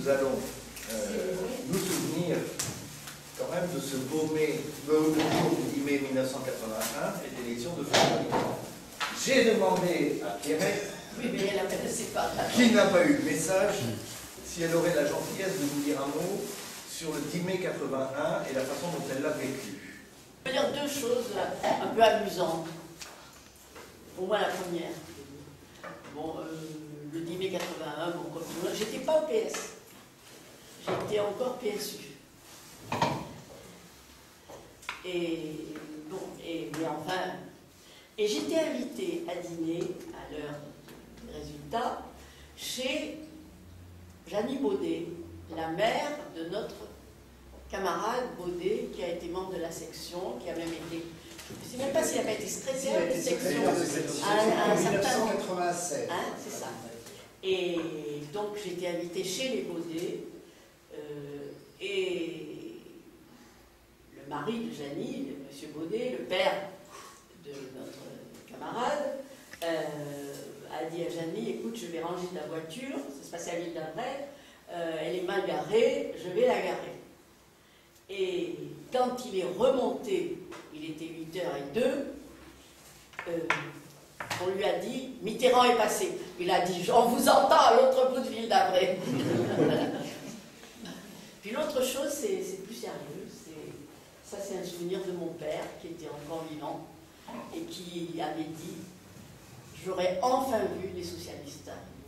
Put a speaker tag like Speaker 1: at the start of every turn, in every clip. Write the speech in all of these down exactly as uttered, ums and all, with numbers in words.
Speaker 1: nous allons euh, nous souvenir quand même de ce beau mai, le jour du dix mai mille neuf cent quatre-vingt-un et l'élection de François Mitterrand. J'ai demandé à Pierrette,
Speaker 2: oui, mais elle n'apparaissait pas,
Speaker 1: qui n'a pas eu de message, si elle aurait la gentillesse de nous dire un mot sur le dix mai quatre-vingt-un et la façon dont elle l'a vécu.
Speaker 2: Je veux dire deux choses un peu amusantes. Au moins la première. Bon, euh, le dix mai quatre-vingt-un, bon, comme tout le monde, j'étais pas au P S. J'étais encore P S U. Et bon, et, mais enfin, et j'étais invitée à dîner à l'heure des résultats chez Jeannie Baudet, la mère de notre camarade Baudet, qui a été membre de la section, qui a même été, je ne sais même pas s'il n'a pas été secrétaire de section à un certain moment.
Speaker 3: mille neuf cent quatre-vingt-sept.
Speaker 2: Hein, c'est ça. Et donc j'étais invitée chez les Baudet, euh, et le mari de Jeannie, M. Baudet, le père de notre camarade, euh, a dit à Jeannie, écoute, je vais ranger ta voiture, ça se passait à l'île d'Avray, euh, elle est mal garée, je vais la garer. Et quand il est remonté, il était huit heures deux, euh, on lui a dit, Mitterrand est passé. Il a dit, on vous entend à l'autre bout de l'île d'Avray. Puis l'autre chose, c'est plus sérieux. Ça, c'est un souvenir de mon père, qui était encore vivant, et qui avait dit, j'aurais enfin vu les socialistes.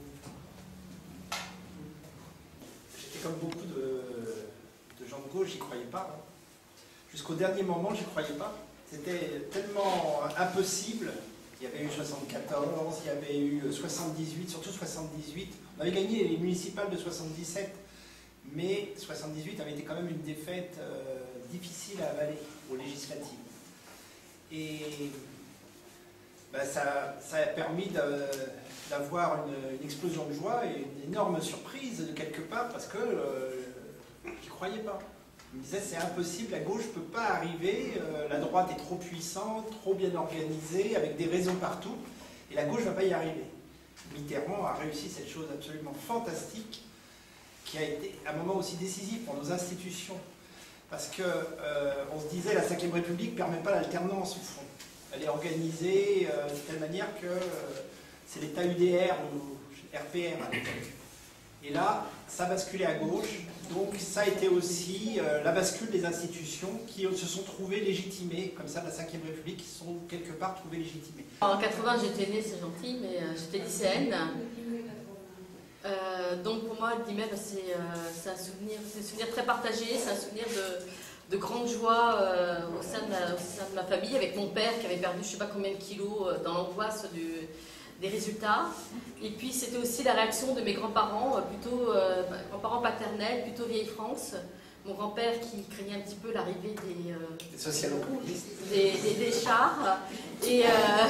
Speaker 4: J'étais comme beaucoup de, de gens de gauche, j'y croyais pas. Hein. Jusqu'au dernier moment, j'y croyais pas. C'était tellement impossible. Il y avait eu soixante-quatorze, il y avait eu soixante-dix-huit, surtout soixante-dix-huit. On avait gagné les municipales de soixante-dix-sept, mais soixante-dix-huit avait été quand même une défaite euh, difficile à avaler aux législatives. Et ben, ça, ça a permis d'avoir une, une explosion de joie et une énorme surprise de quelque part, parce que euh, j'y croyais pas. Je me disais, c'est impossible, la gauche ne peut pas arriver, euh, la droite est trop puissante, trop bien organisée, avec des réseaux partout, et la gauche ne va pas y arriver. Mitterrand a réussi cette chose absolument fantastique, qui a été un moment aussi décisif pour nos institutions, parce qu'on euh, se disait, la cinquième République ne permet pas l'alternance, au fond. Elle est organisée euh, de telle manière que euh, c'est l'État U D R ou R P R à l'époque. Et là, ça basculait à gauche, donc ça a été aussi euh, la bascule des institutions qui se sont trouvées légitimées, comme ça, la cinquième République, qui se sont quelque part trouvées légitimées.
Speaker 5: En quatre-vingts, j'étais née, c'est gentil, mais euh, j'étais lycéenne. Euh, donc pour moi, le dix mai, bah, c'est euh, un souvenir, c'est un souvenir très partagé, c'est un souvenir de, de grande joie euh, au, sein de ma, au sein de ma famille, avec mon père qui avait perdu je ne sais pas combien de kilos euh, dans l'angoisse des résultats. Et puis c'était aussi la réaction de mes grands-parents, euh, plutôt euh, grands-parents paternels, plutôt vieille France. Mon grand-père qui craignait un petit peu l'arrivée des, euh,
Speaker 4: des socialo-communistes,
Speaker 5: des, des, des chars, et, euh,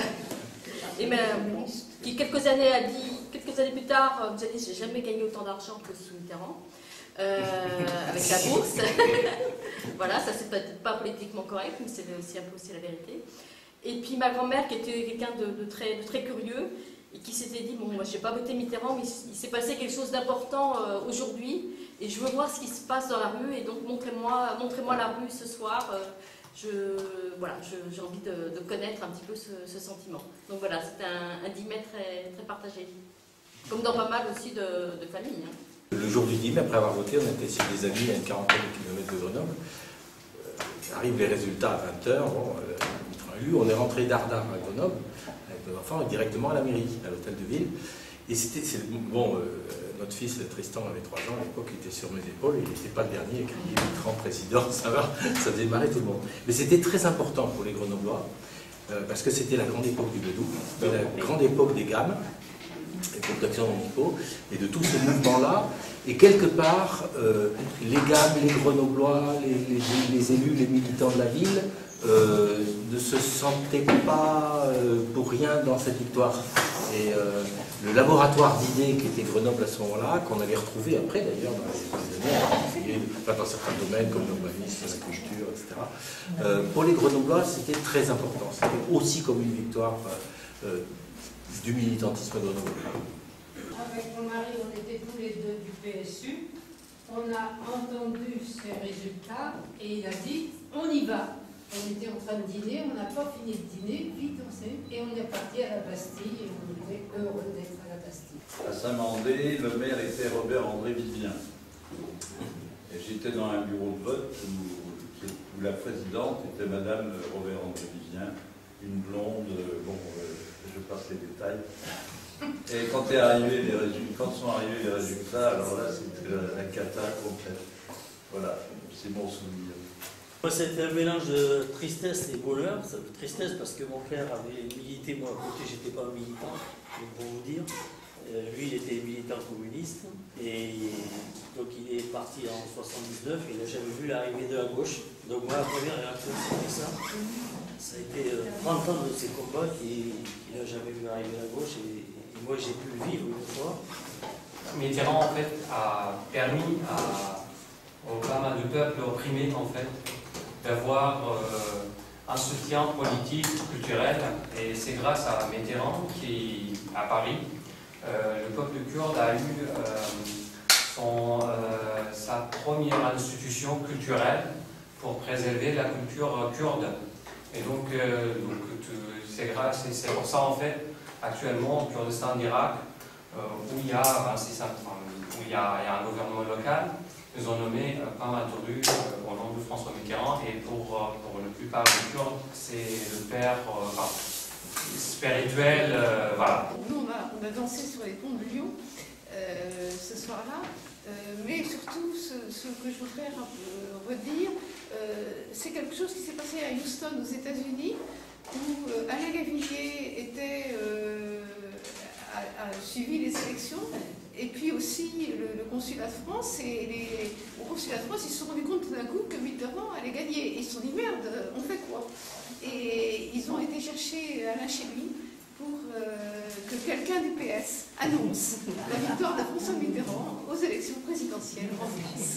Speaker 5: et même, qui quelques années a dit, quelques années plus tard, vous avez dit, j'ai jamais gagné autant d'argent que sous Mitterrand, euh, avec la bourse. Voilà, ça c'est peut-être pas politiquement correct, mais c'est aussi un peu aussi la vérité. Et puis ma grand-mère qui était quelqu'un de, de, très, de très curieux, et qui s'était dit, bon, moi je n'ai pas voté Mitterrand, mais il, il s'est passé quelque chose d'important euh, aujourd'hui, et je veux voir ce qui se passe dans la rue, et donc montrez-moi montrez-moi la rue ce soir. Euh, je, voilà, j'ai envie de, de connaître un petit peu ce, ce sentiment. Donc voilà, c'était un, un dix mai très, très partagé, comme dans pas mal aussi de, de familles. Hein.
Speaker 6: Le jour du dix mai, après avoir voté, on était chez des amis à une quarantaine de kilomètres de Grenoble. Euh, arrivent les résultats à vingt heures, bon, euh, on est rentré d'Ardard à Grenoble, avec nos enfants, et directement à la mairie, à l'hôtel de ville. Et c'était, bon, euh, notre fils Tristan avait trois ans, à l'époque il était sur mes épaules, il n'était pas le dernier, il criait Mitterrand président, ça va, ça démarrait tout le monde. Mais c'était très important pour les Grenoblois, euh, parce que c'était la grande époque du Bédou, c'était la grande époque des gammes, et protection d'Antipo, et de tout ce mouvement-là. Et quelque part, euh, les gammes, les Grenoblois, les, les, les élus, les militants de la ville, Euh, ne se sentaient pas euh, pour rien dans cette victoire. Et euh, le laboratoire d'idées qui était Grenoble à ce moment-là, qu'on avait retrouvé après d'ailleurs dans les années, enfin, dans certains domaines comme l'urbanisme, la culture, et cetera. Euh, pour les Grenoblois, c'était très important. C'était aussi comme une victoire euh, euh, du militantisme grenoblois.
Speaker 7: Avec mon mari, on était tous les deux du P S U.
Speaker 3: on a entendu ces résultats et il a dit on y va. On était en train de dîner, on n'a pas fini de dîner, vite on s'est, et on est parti à la Bastille et on était heureux d'être à la Bastille.
Speaker 7: À Saint-Mandé, le maire était Robert-André Vivien. Et j'étais dans un bureau de vote où, où la présidente était Madame Robert-André Vivien, une blonde, bon, je passe les détails. Et quand, est arrivé les résultats, quand sont arrivés les résultats, alors là c'était la, la cata complète. Voilà, c'est mon souvenir.
Speaker 8: Moi, c'était un mélange de tristesse et bonheur. Tristesse parce que mon père avait milité, moi à côté, j'étais pas un militant, pour vous dire. Euh, lui, il était militant communiste. Et donc, il est parti en soixante-dix-neuf et il n'a jamais vu l'arrivée de la gauche. Donc, moi, la première réaction, c'était ça. Ça a été euh, trente ans de ces combats qu'il n'a jamais vu arriver la gauche. Et, et moi, j'ai pu le vivre une fois.
Speaker 9: Mitterrand, en fait, a permis à, au pas mal de peuples opprimés, en fait, d'avoir euh, un soutien politique, culturel, et c'est grâce à Mitterrand qui, à Paris, euh, le peuple kurde a eu euh, son, euh, sa première institution culturelle pour préserver la culture kurde. Et donc, euh, donc c'est grâce, et c'est pour ça en fait, actuellement au Kurdistan d'Irak, euh, où il y a un système, où il y a, il y a un gouvernement local. Ils ont nommé euh, pas mal de rues euh, au nom de François Mitterrand et pour, euh, pour la plupart des Kurdes, c'est le père euh, enfin, spirituel. Euh, voilà.
Speaker 3: Nous, on a, on a dansé sur les ponts de Lyon euh, ce soir-là, euh, mais surtout, ce, ce que je voudrais euh, redire, euh, c'est quelque chose qui s'est passé à Houston, aux États-Unis, où euh, Alain Gavillier était, euh, a, a suivi les élections. Et puis aussi le, le consulat de France, et les, au consulat de France, ils se sont rendus compte tout d'un coup que Mitterrand allait gagner. Et ils se sont dit merde, on fait quoi? Et ils ont été chercher Alain chez lui pour euh, que quelqu'un du P S annonce la victoire de François Mitterrand aux élections présidentielles en France.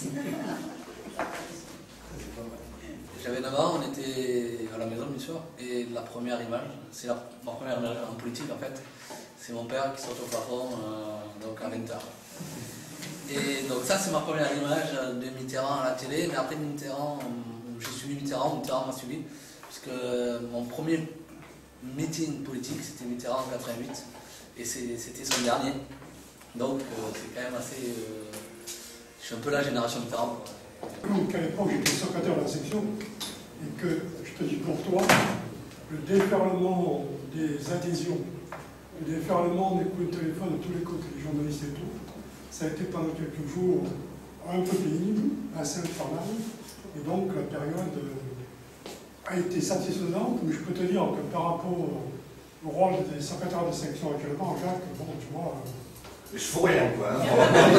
Speaker 10: J'avais neuf ans, on était à la maison bien sûr, et la première image, c'est ma première image en politique en fait, c'est mon père qui saute au plafond euh, donc à vingt heures. Et donc ça c'est ma première image de Mitterrand à la télé, mais après Mitterrand, j'ai suivi Mitterrand, Mitterrand m'a suivi, puisque mon premier meeting politique c'était Mitterrand en quatre-vingt-huit, et c'était son dernier. Donc euh, c'est quand même assez... Euh, je suis un peu la génération Mitterrand.
Speaker 11: Qu'à l'époque j'étais secrétaire de la section et que, je te dis pour toi, le déferlement des adhésions, le déferlement des coups de téléphone de tous les côtés, les journalistes et tout, ça a été pendant quelques jours un peu pénible, assez infernal, et donc la période a été satisfaisante, mais je peux te dire que par rapport au rôle des secrétaires de section actuellement, Jacques, bon, tu vois...
Speaker 1: Je fous rien, quoi. Hein.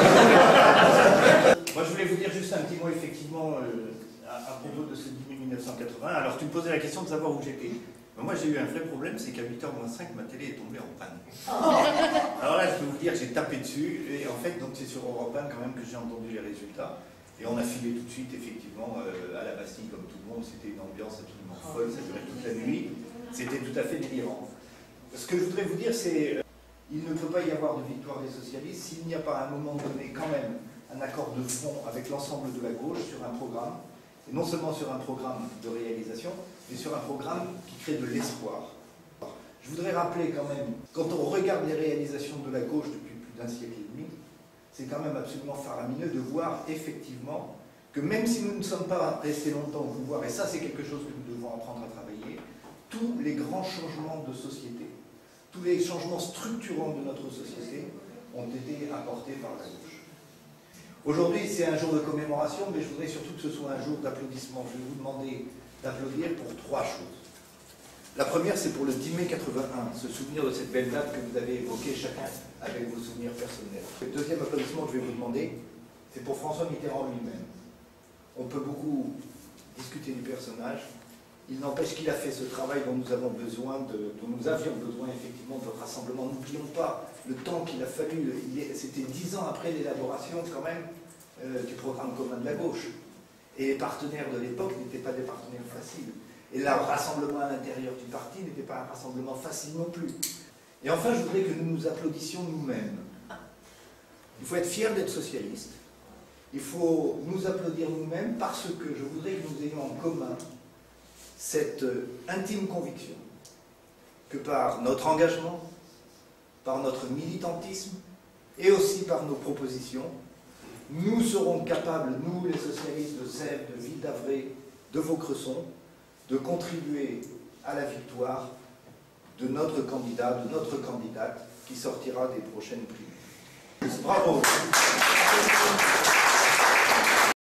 Speaker 1: Moi, je voulais vous dire juste un petit mot, effectivement, euh, à, à propos de ce dix mille neuf cent quatre-vingts. Alors, tu me posais la question de savoir où j'étais. Ben, moi, j'ai eu un vrai problème, c'est qu'à huit heures moins cinq, ma télé est tombée en panne. Alors là, je peux vous dire, j'ai tapé dessus, et en fait, donc c'est sur Europe un quand même que j'ai entendu les résultats. Et on a filé tout de suite, effectivement, euh, à la Bastille, comme tout le monde. C'était une ambiance absolument folle, ça durait toute la nuit. C'était tout à fait délirant. Ce que je voudrais vous dire, c'est... Il ne peut pas y avoir de victoire des socialistes s'il n'y a pas à un moment donné quand même un accord de fond avec l'ensemble de la gauche sur un programme, et non seulement sur un programme de réalisation, mais sur un programme qui crée de l'espoir. Je voudrais rappeler quand même, quand on regarde les réalisations de la gauche depuis plus d'un siècle et demi, c'est quand même absolument faramineux de voir effectivement que même si nous ne sommes pas restés longtemps au pouvoir, et ça c'est quelque chose que nous devons apprendre à travailler, tous les grands changements de société, tous les changements structurants de notre société ont été apportés par la gauche. Aujourd'hui, c'est un jour de commémoration, mais je voudrais surtout que ce soit un jour d'applaudissement. Je vais vous demander d'applaudir pour trois choses. La première, c'est pour le dix mai quatre-vingt-un, se souvenir de cette belle date que vous avez évoquée chacun avec vos souvenirs personnels. Le deuxième applaudissement que je vais vous demander, c'est pour François Mitterrand lui-même. On peut beaucoup discuter du personnage. Il n'empêche qu'il a fait ce travail dont nous avons besoin, de, dont nous avions besoin effectivement de rassemblement. N'oublions pas le temps qu'il a fallu, c'était dix ans après l'élaboration quand même euh, du programme commun de la gauche. Et les partenaires de l'époque n'étaient pas des partenaires faciles. Et là, le rassemblement à l'intérieur du parti n'était pas un rassemblement facile non plus. Et enfin, je voudrais que nous nous applaudissions nous-mêmes. Il faut être fier d'être socialiste. Il faut nous applaudir nous-mêmes parce que je voudrais que nous ayons en commun cette intime conviction que par notre engagement, par notre militantisme et aussi par nos propositions, nous serons capables, nous les socialistes de Sèvres, de Ville d'Avray, de Vaucresson, de contribuer à la victoire de notre candidat, de notre candidate qui sortira des prochaines primaires. Bravo.